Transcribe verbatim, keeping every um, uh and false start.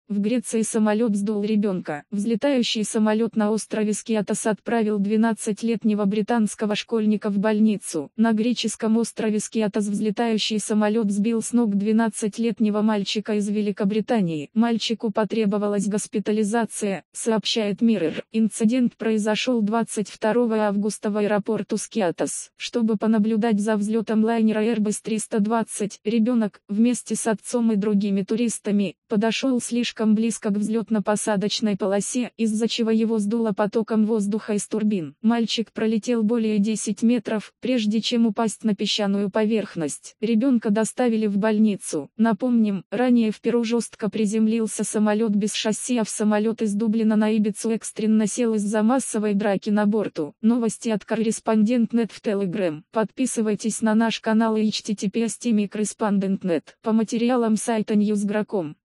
В Греции самолет сдул ребенка. Взлетающий самолет на острове Скиатос отправил двенадцатилетнего британского школьника в больницу. На греческом острове Скиатос взлетающий самолет сбил с ног двенадцатилетнего мальчика из Великобритании. Мальчику потребовалась госпитализация, сообщает Mirror. Инцидент произошел двадцать второго августа в аэропорту Скиатос. Чтобы понаблюдать за взлетом лайнера Airbus триста двадцать, ребенок, вместе с отцом и другими туристами, подошел слишком близко к взлетно-посадочной полосе, из-за чего его сдуло потоком воздуха из турбин. Мальчик пролетел более десяти метров, прежде чем упасть на песчаную поверхность. Ребенка доставили в больницу. Напомним, ранее в Перу жестко приземлился самолет без шасси, а в самолет из Дублина на Ибицу экстренно сел из-за массовой драки на борту. Новости от корреспондент точка нет в Telegram. Подписывайтесь на наш канал и эйч ти ти пи эс точка корреспондент точка нет по материалам сайта ньюс точка гра точка ком.